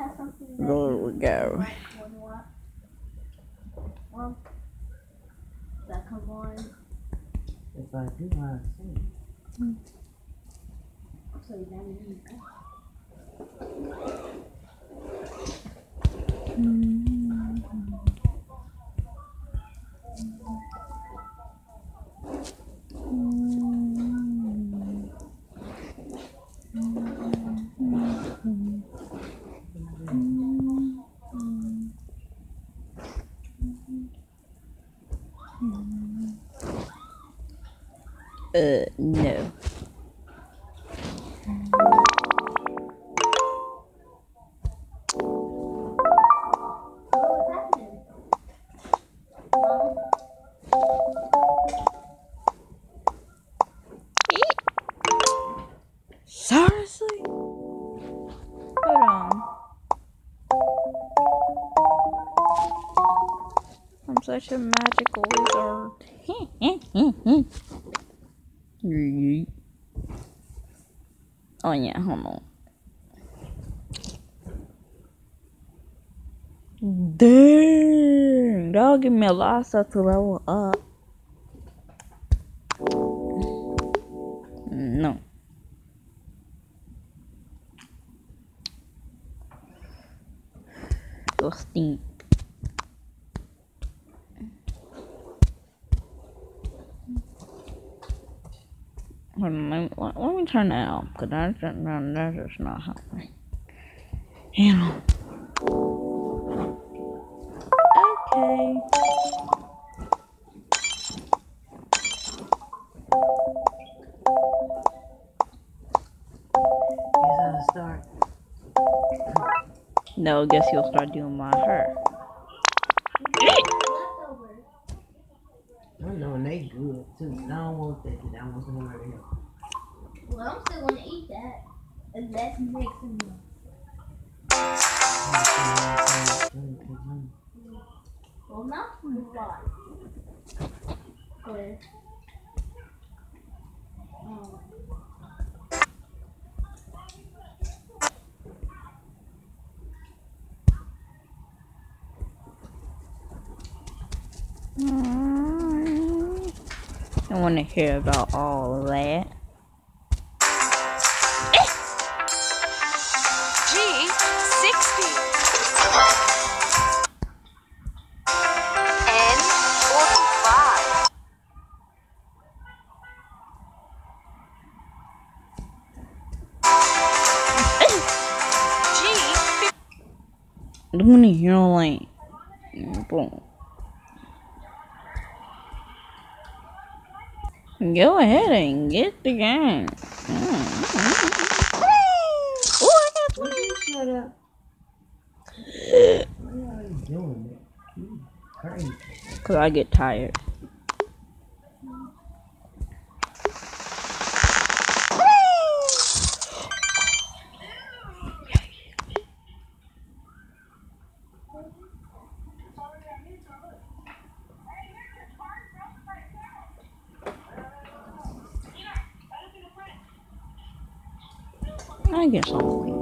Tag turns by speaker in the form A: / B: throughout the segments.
A: There we go.
B: That come on.
C: If I do, I'll see.
B: So you gotta use that.
A: No. Seriously? Hold on. I'm such a magical wizard. Oh yeah, hold on. Dang, that'll give me a lot of stuff to level up. No. So stink. Hold on, let me turn that off, because that's just not helping. You know. Okay.
C: Guess I'll start.
A: No, guess you'll start doing my hair.
C: I know, and they good too. I don't want that, because I want some right here.
B: Well, I'm still gonna eat that. And that's mixing them. Well, not from the fly. Go ahead.
A: I want to hear about all of that.
D: G60 N45 G50.
A: I want to hear like, boom. Go ahead and get the game. Oh, I got 20.
C: Shut up. Why are you doing that? You crazy.
A: Because I get tired. I get something.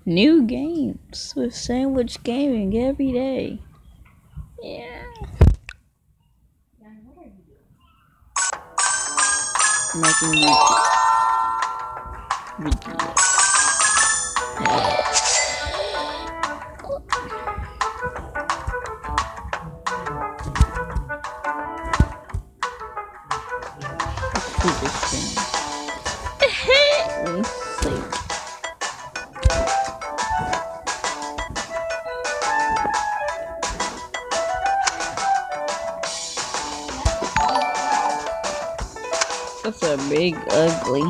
A: New games with Sandwitch Gaming every day. Yeah. Making video. Do this thing. Let me see. That's a big ugly.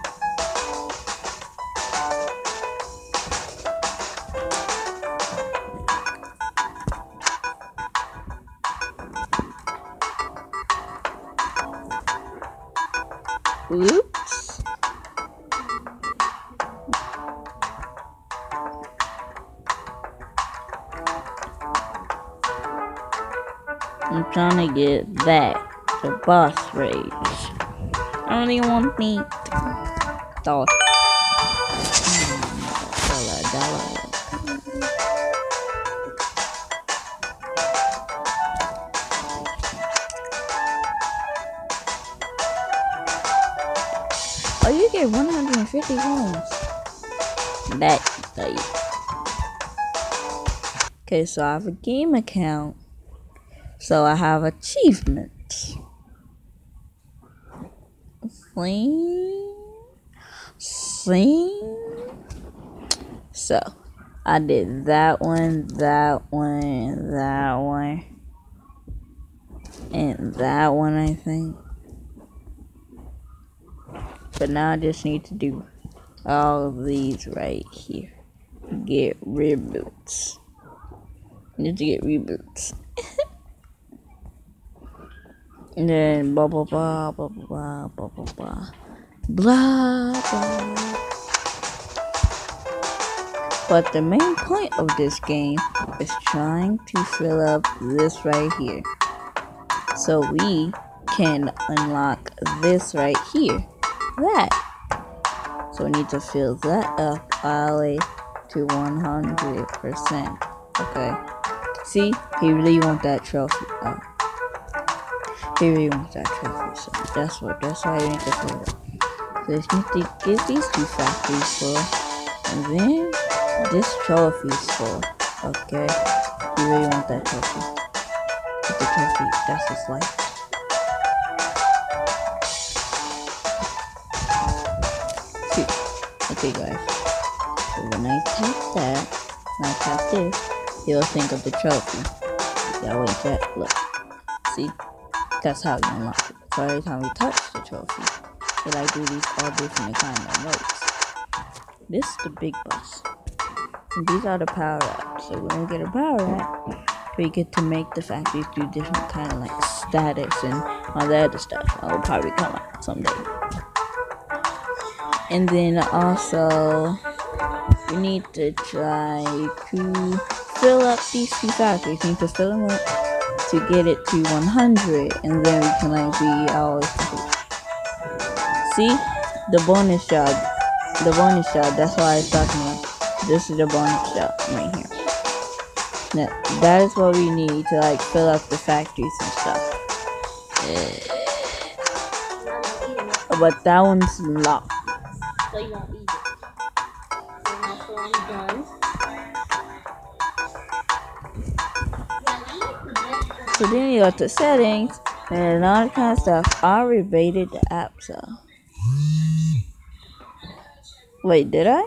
A: Oops. I'm trying to get that, the boss rage. I don't even want meat. $1. $1. Oh, you get 150 coins. That's tight. Okay, so I have a game account. So I have achievements. Sing. So I did that one, and that one, I think. But now I just need to do all of these right here. Get reboots. Need to get reboots. And then blah blah blah blah blah blah blah blah blah blah. But the main point of this game is trying to fill up this right here, so we can unlock this right here. That. So we need to fill that up all the way to 100%. Okay. See, he really wants that trophy. He really wants that trophy, so that's why you need to fill it up. So you need to get these 2 factories full, and then this trophy is full. Okay, you really want that trophy. Get the trophy. That's his life. Okay, guys. So when I tap that, when I tap this, he'll think of the trophy. Yeah, wait, that. Look. See? That's how you unlock it. So every time we touch the trophy, it like do these all different kind of notes. This is the big boss. And these are the power ups. So when we get a power up, we get to make the factories do different kind of like status and all that other stuff. That will probably come out someday. And then also, we need to try to fill up these 2 factories. We need to fill them up to get it to 100, and then we can like be always complete. See, the bonus job, that's what I was talking about. This is the bonus job right here. Now, that is what we need to like fill up the factories and stuff. But that one's locked.
B: So you won't eat it. So I'm done.
A: So then you go to settings and all that kind of stuff. I already rated the app, so. Wait, did I?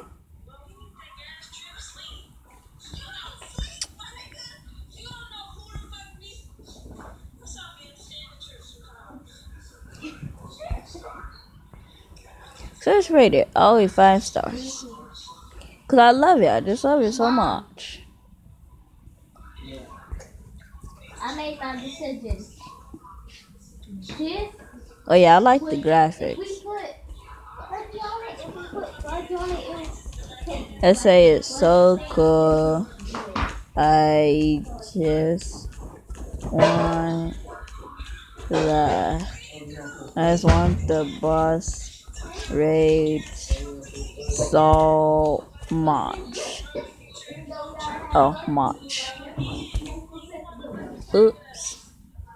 A: So it's rated only 5 stars. Cause I love it. I just love it so much.
B: I made my decision. This.
A: Oh yeah, I like the graphics.
B: If we put Fudge on it, it will.
A: I say it's so cool. I just want the boss rage so much. Oh, March. Oops.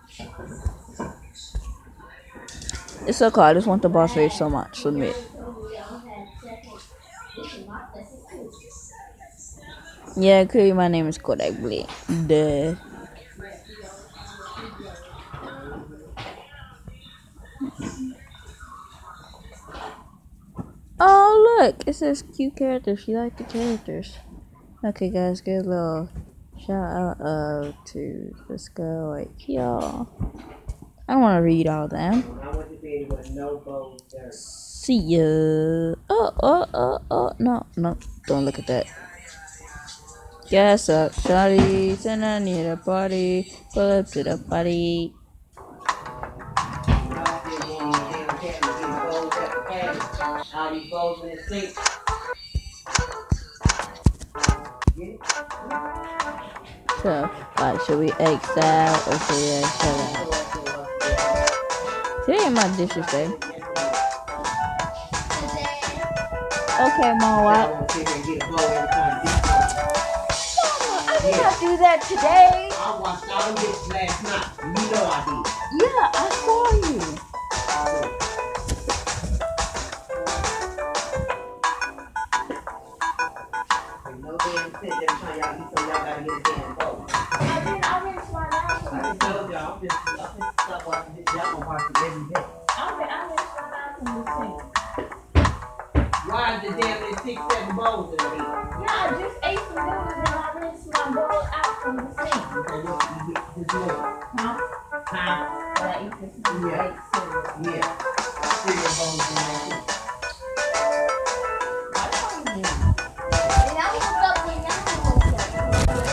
A: It's okay. I just want the boss rage so much. Submit. Yeah, clearly my name is Kodak Blade. Duh. Oh, look. It says cute characters. You like the characters. Okay, guys. Get a little shout out to this girl right here. I don't want to read all them. See ya. Oh. No. Don't look at that. Gas up, shawty. And I need a party. Pull up to the party.
C: All these bowls in the sink.
A: So, should we exile or should we exile? Today ain't my dishes day. Okay, Mom, what? I did not do that today.
C: I watched all the dishes last night. You know I did.
A: Yeah, I saw you.
C: No damn sense every time y'all eat something, y'all gotta get a damn bowl.
B: I rinsed my mouth.
C: I just told y'all, I'm just stop watching this. Y'all gonna watch it every day.
B: I rinsed my mouth in the sink.
C: Why is the damn there's 6-7 bowls in there?
B: Yeah, I just ate some noodles and I rinsed my bowl out from the sink.
C: Okay, look, you get this way.
B: Huh?
C: Huh?
B: But I eat this fake cereal.
C: Yeah. Cereal bowls in there.
B: I don't eat it. And I was